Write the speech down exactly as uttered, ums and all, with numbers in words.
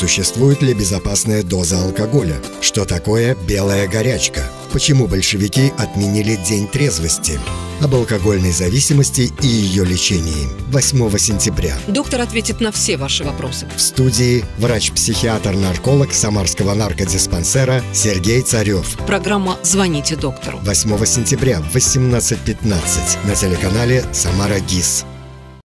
Существует ли безопасная доза алкоголя? Что такое белая горячка? Почему большевики отменили День трезвости? Об алкогольной зависимости и ее лечении. восьмого сентября. Доктор ответит на все ваши вопросы. В студии врач-психиатр-нарколог Самарского наркодиспансера Сергей Царев. Программа «Звоните доктору». восьмого сентября в восемнадцать пятнадцать на телеканале «Самара ГИС».